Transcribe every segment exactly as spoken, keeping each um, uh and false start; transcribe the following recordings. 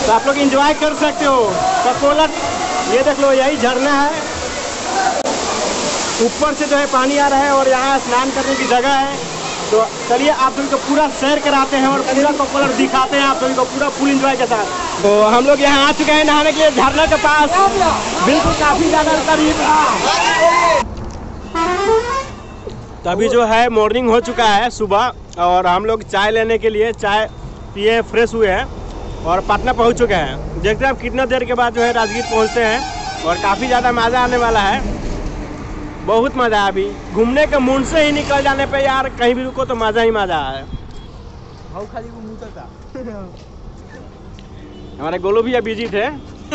तो आप लोग एंजॉय कर सकते हो ककोलत। ये देख लो, यही झरना है, ऊपर से जो है पानी आ रहा है और यहाँ स्नान करने की जगह है। तो चलिए आप सभी को पूरा सैर कराते हैं और पूरा ककोलत दिखाते हैं आप सभी को पूरा फुल एंजॉय के साथ। तो हम लोग यहाँ आ चुके हैं नहाने के लिए झरना के पास, बिल्कुल काफी ज्यादा करीब। तो अभी जो है मॉर्निंग हो चुका है सुबह, और हम लोग चाय लेने के लिए चाय पिए फ्रेश हुए हैं और पटना पहुंच चुके हैं। देखते हैं अब कितना देर के बाद जो है राजगीर पहुंचते हैं, और काफ़ी ज़्यादा मज़ा आने वाला है, बहुत मज़ा है। अभी घूमने के मूड से ही निकल जाने पे यार कहीं भी रुको तो मज़ा ही मज़ा है। हमारे गोलू भैया बिजी थे।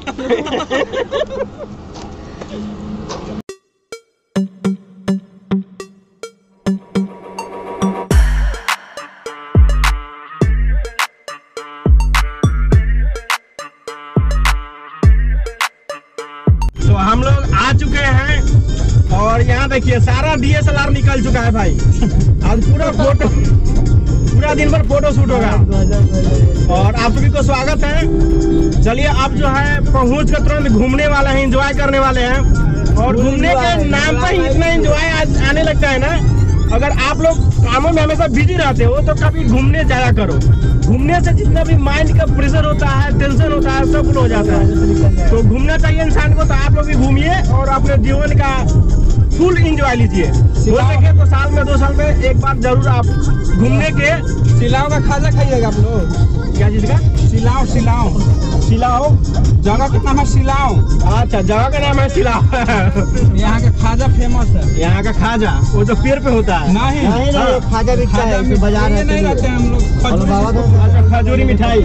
हम लोग आ चुके हैं और यहाँ देखिए सारा डी एस एल आर निकल चुका है भाई। आज पूरा फोटो, पूरा दिन भर फोटो शूट होगा और आप सभी को स्वागत है। चलिए आप जो है पहुँच कर तुरंत घूमने वाले हैं, एंजॉय करने वाले हैं। और घूमने के नाम पर ही इतना एंजॉय आने लगता है ना। अगर आप लोग कामों में हमेशा बिजी रहते हो तो कभी घूमने जाया करो। घूमने से जितना भी माइंड का प्रेशर होता है, टेंशन होता है, सब कुछ हो जाता है। तो घूमना चाहिए इंसान को। तो आप लोग भी घूमिए और अपने जीवन का फुल एंजॉय लीजिए। हो सके तो साल में दो साल में एक बार जरूर आप घूमने के। सिलाव का खाजा खाइएगा आप लोग। क्या चीज का? सिलाव सिलाव सिलाव जगह का नाम है सिलाव। अच्छा, जगह का नाम है सिलाव। यहाँ का खाजा फेमस है। यहाँ का खाजा वो जो पेड़ पे होता है? नहीं नहीं, नहीं, खाजा बिकता है बाजार में। नहीं रहते हम लोग। अच्छा, खजूरी मिठाई।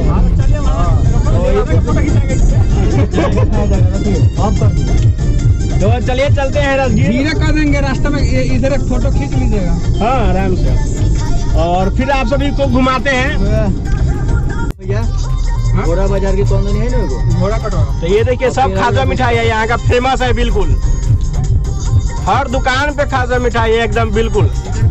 तो चलिए चलते हैं राजगीर। धीरे कर देंगे रास्ते में, इधर एक फोटो खींच लीजिएगा। हाँ आराम से। और फिर आप सभी को घुमाते हैं। घोड़ा बाजार की कौन है ना, घोड़ा कटोरा। तो ये देखिए सब खाजा मिठाई है यहाँ का, फेमस है बिल्कुल। हर दुकान पे खाजा मिठाई है एकदम बिल्कुल।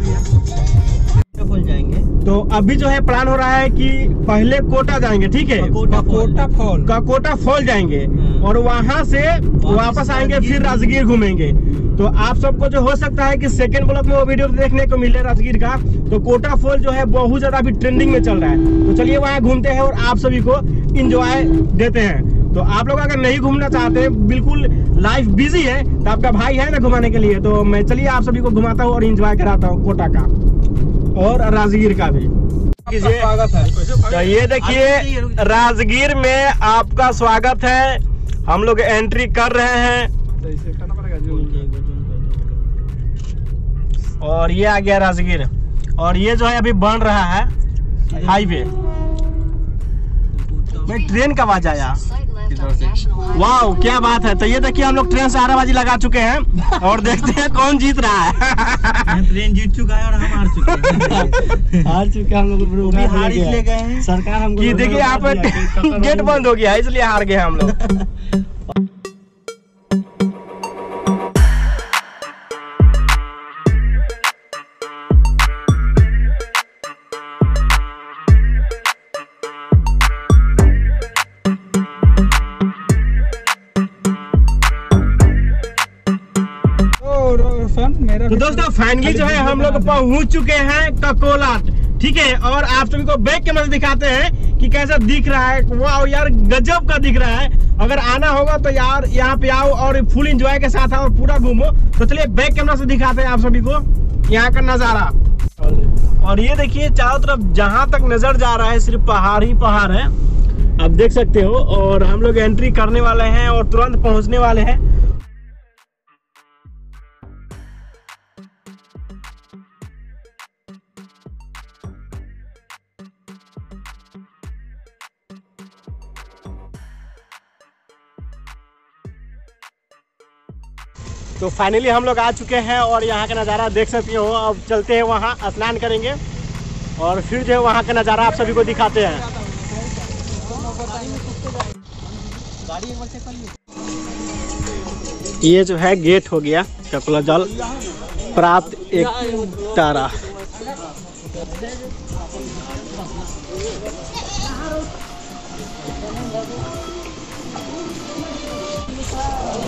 जाएंगे तो अभी जो है प्लान हो रहा है कि पहले कोटा जाएंगे, ठीक है? कोटा फॉल कोटा फॉल जाएंगे और वहां से वापस आएंगे, फिर राजगीर घूमेंगे। तो आप सबको जो हो सकता है कि सेकंड ब्लॉक में वो वीडियो देखने को मिले राजगीर का। तो कोटा फॉल जो है बहुत ज्यादा अभी ट्रेंडिंग में चल रहा है। तो चलिए वहाँ घूमते हैं और आप सभी को इंजॉय देते हैं। तो आप लोग अगर नहीं घूमना चाहते, बिल्कुल लाइफ बिजी है, तो आपका भाई है ना घुमाने के लिए। तो मैं चलिए आप सभी को घुमाता हूँ और इंजॉय कराता हूँ कोटा का और राजगीर का भी। स्वागत है। तो ये देखिए राजगीर में आपका स्वागत है। हम लोग एंट्री कर रहे हैं और ये आ गया राजगीर। और ये जो है अभी बन रहा है हाईवे। मैं ट्रेन का आवाज आया, वाह क्या बात है। तो ये देखिए हम लोग ट्रेन से आराबाजी लगा चुके हैं और देखते हैं कौन जीत रहा है। ट्रेन जीत चुका है और हम हार चुके हैं। हार चुके हम लोग, हार इसलिए गए हैं सरकार हमको। कि देखिए यहाँ पे गेट बंद हो गया इसलिए हार गए हम लोग। तो दोस्तों फाइनली जो है हम लोग पहुंच चुके हैं ककोलत, ठीक है? और आप सभी को बैक कैमरा से दिखाते हैं कि कैसा दिख रहा है। वाह यार गजब का दिख रहा है। अगर आना होगा तो यार यहाँ पे आओ और फुल एंजॉय के साथ आओ और पूरा घूमो। तो चलिए बैक कैमरा से दिखाते हैं आप सभी को यहाँ का नजारा। और ये देखिए चारों तरफ जहाँ तक नजर जा रहा है सिर्फ पहाड़ ही पहाड़ है, आप देख सकते हो। और हम लोग एंट्री करने वाले हैं और तुरंत पहुंचने वाले हैं। तो फाइनली हम लोग आ चुके हैं और यहाँ का नज़ारा देख सकते हो। अब चलते हैं वहाँ, स्नान करेंगे और फिर जो है वहाँ का नज़ारा आप सभी को दिखाते हैं। ये जो है गेट हो गया ककोलत जल प्राप्त एक तारा।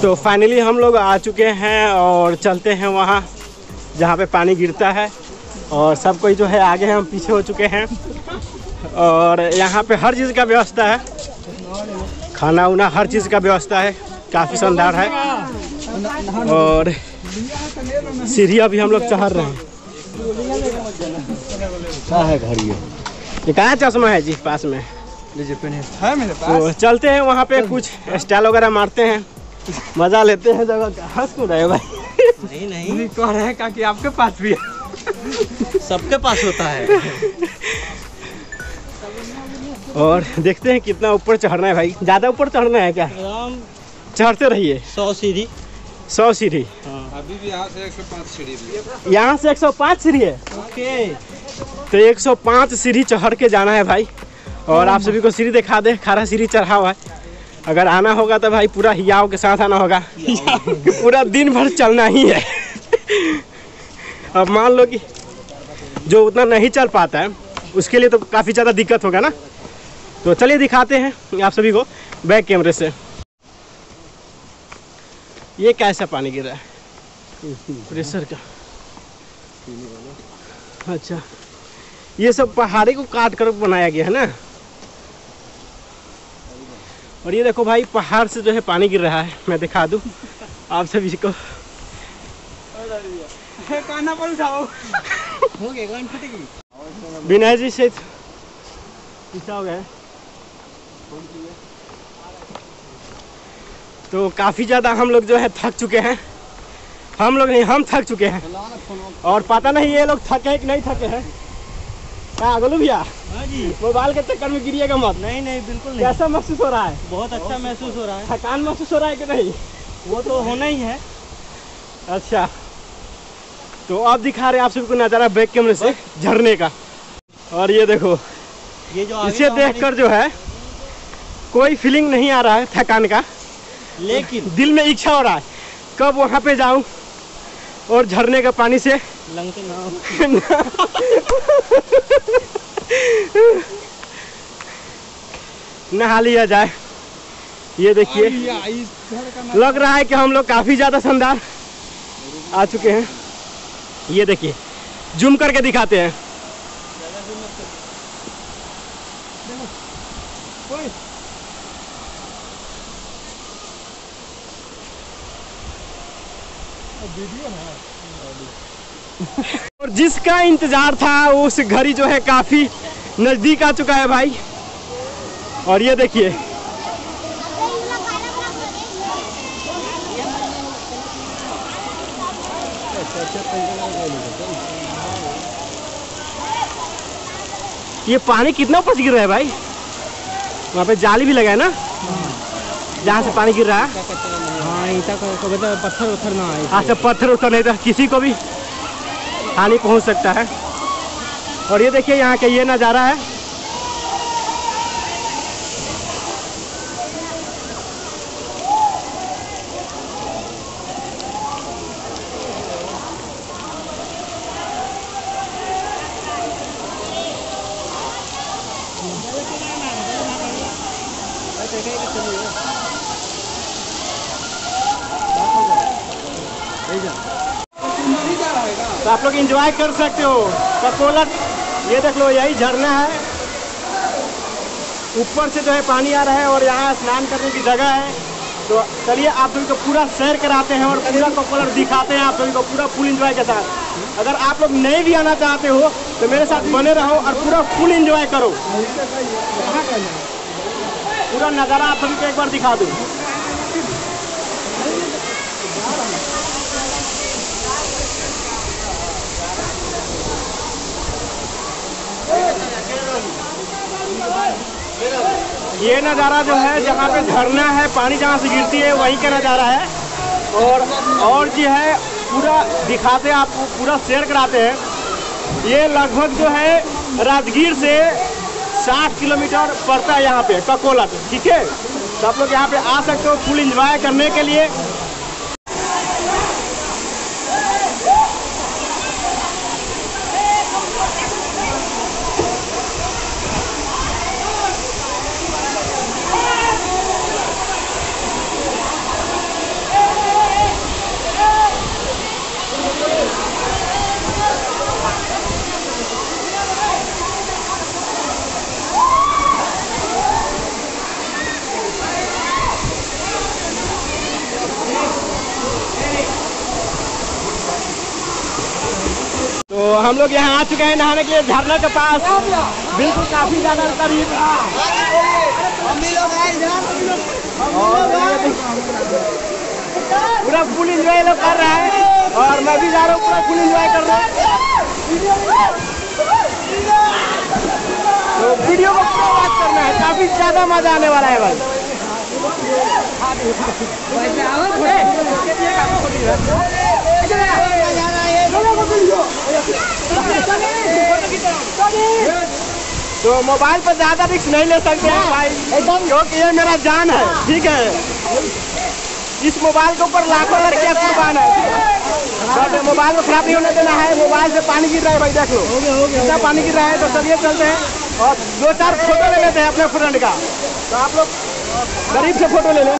तो फाइनली हम लोग आ चुके हैं और चलते हैं वहाँ जहाँ पे पानी गिरता है। और सब कोई जो है आगे हम पीछे हो चुके हैं। और यहाँ पे हर चीज़ का व्यवस्था है, खाना उना हर चीज़ का व्यवस्था है, काफ़ी शानदार है। और सीढ़ियाँ भी हम लोग चढ़ रहे हैं। क्या है घर ये? ये कहाँ चश्मा है जी पास में? है मेरे पास। तो चलते हैं वहाँ पे, कुछ स्टाइल वगैरह मारते हैं, मज़ा लेते हैं जगह का। हंस क्यों रहे हो भाई? नहीं नहीं, नहीं कह रहे हैं कि आपके पास भी है। सबके पास होता है। और देखते हैं कितना ऊपर चढ़ना है भाई। ज़्यादा ऊपर चढ़ना है क्या? चढ़ते रहिए। सौ सीढ़ी। सौ सीढ़ी। अभी भी यहाँ से एक सौ पाँच सीढ़ी भी। यहाँ से एक सौ पाँच सीढ़ी है। ओके। तो एक सौ पाँच सीढ़ी चढ़ के जाना है भाई। और आप सभी को सीढ़ी दिखा दे, खारा सीढ़ी चढ़ा हुआ है। अगर आना होगा तो भाई पूरा हियाव के साथ आना होगा। पूरा दिन भर चलना ही है। अब मान लो कि जो उतना नहीं चल पाता है उसके लिए तो काफ़ी ज़्यादा दिक्कत होगा ना। तो चलिए दिखाते हैं आप सभी को बैक कैमरे से। ये कैसा पानी गिर रहा है? प्रेशर का। अच्छा, ये सब पहाड़ी को काट कर बनाया गया है ना। और ये देखो भाई, पहाड़ से जो है पानी गिर रहा है। मैं दिखा दूं आप सभी को। काना पर उठाओ। हो गया, गांड फटेगी। विनय जी से पीछा हो गया। तो काफ़ी ज़्यादा हम लोग जो है थक चुके हैं। हम लोग नहीं, हम थक चुके हैं। और पता नहीं ये लोग थके हैं कि नहीं थके हैं। हाँ गोलू भैया, हाँ जी। मोबाइल के चक्कर में गिरिएगा मत। नहीं नहीं, बिल्कुल नहीं। कैसा महसूस हो रहा है? बहुत अच्छा महसूस हो रहा है। थकान महसूस हो रहा है कि नहीं? वो तो होना ही है। अच्छा, तो अब दिखा रहे हैं आप सबको नज़ारा बैक कैमरे से झरने का। और ये देखो, ये जो आगे इसे का देखकर जो है कोई फीलिंग नहीं आ रहा है थकान का, लेकिन दिल में इच्छा हो रहा है कब वहाँ पे जाऊं और झरने का पानी से लंघते ना नहा लिया जाए। ये देखिए, लग रहा है कि हम लोग काफ़ी ज़्यादा शानदार आ चुके हैं। ये देखिए, जूम करके दिखाते हैं। और जिसका इंतजार था उस घड़ी जो है काफी नजदीक आ चुका है भाई। और ये देखिए, ये पानी कितना ऊपर गिर रहा है भाई? वहाँ पे जाली भी लगा है ना, जहाँ से पानी गिर रहा है। हाँ, ईटा का पत्थर उथर ना आए। अच्छा, पत्थर उतर नहीं तो किसी को भी हानि पहुंच सकता है। और ये देखिए यहाँ का ये नज़ारा है। तो आप लोग एंजॉय कर सकते हो ककोलत। ये देख लो, यही झरना है, ऊपर से जो है पानी आ रहा है और यहाँ स्नान करने की जगह है। तो चलिए आप सभी को पूरा सैर कराते हैं और पूरा ककोलत दिखाते हैं आप सभी को पूरा फुल एंजॉय के साथ। अगर आप लोग नहीं भी आना चाहते हो तो मेरे साथ बने रहो और पूरा फुल एंजॉय करो। पूरा नज़ारा आप सभी को एक बार दिखा दूँ। ये नज़ारा जो है जहाँ पे झरना है, पानी जहाँ से गिरती है वहीं का नज़ारा है। और और जो है पूरा दिखाते हैं आपको, पूरा शेयर कराते हैं। ये लगभग जो है राजगीर से साठ किलोमीटर पड़ता है यहाँ पे ककोलत, ठीक है। तो आप लोग यहाँ पे आ सकते हो फुल एंजॉय करने के लिए। हम लोग यहाँ आ चुके हैं नहाने के लिए झरना के पास, बिल्कुल काफी ज्यादा करीब। पूरा फुल इंजॉय लोग कर रहा है और मैं भी जा रहा हूँ, पूरा फुल इंजॉय कर रहा हूँ। तो वीडियो को पूरा वॉच करना है, काफी ज्यादा मजा आने वाला है भाई। तो मोबाइल पर ज्यादा रिस्क नहीं ले सकते हैं भाई, क्योंकि ये मेरा जान है, ठीक है। इस मोबाइल के ऊपर लाखों लड़कियां कुर्बान है, तो मोबाइल को खराब नहीं होने देना है। मोबाइल से पानी गिर रहा है भाई, देख लो कितना पानी गिर रहा है। तो चलिए चलते हैं और दो चार फोटो ले लेते हैं अपने फ्रेंड का। तो आप लोग गरीब से फोटो ले लें।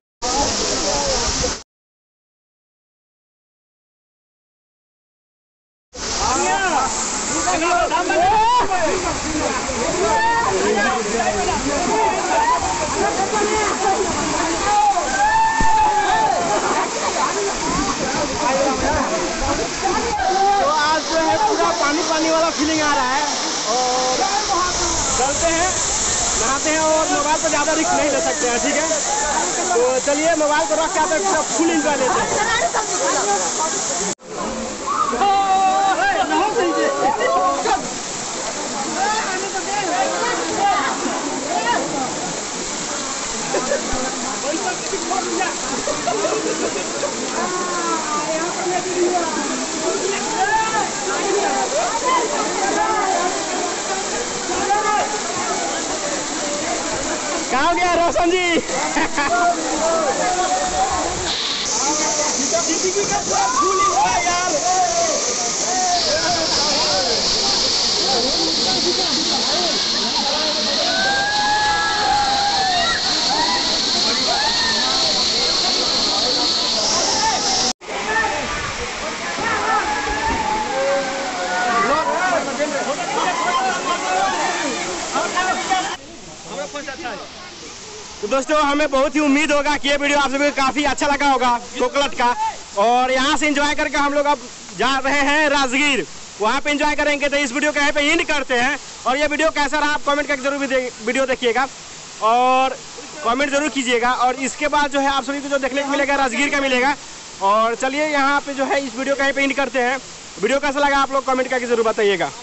तो आज जो है पूरा पानी पानी वाला फीलिंग आ रहा है और चलते हैं, नहाते हैं और मोबाइल पर ज़्यादा रिस्क नहीं ले सकते हैं, ठीक है। तो चलिए मोबाइल को रख के आते पूरा फुल इंजॉय लेते हैं। कहाँ हो गया रोशन जी? यार तो दोस्तों हमें बहुत ही उम्मीद होगा कि ये वीडियो आप सभी को काफी अच्छा लगा होगा कोकलट का। और यहाँ से एंजॉय करके हम लोग अब जा रहे हैं राजगीर, वहाँ पे एंजॉय करेंगे। तो इस वीडियो के यहाँ पे एंड करते हैं और ये वीडियो कैसा रहा आप कमेंट करके जरूर वीडियो देखिएगा और कमेंट जरूर कीजिएगा। और इसके बाद जो है आप सभी को जो देखने को मिलेगा राजगीर का मिलेगा। और चलिए यहाँ पे जो है इस वीडियो का यहाँ पे एंड करते हैं। वीडियो कैसा लगा आप लोग कमेंट करके जरूर बताइएगा।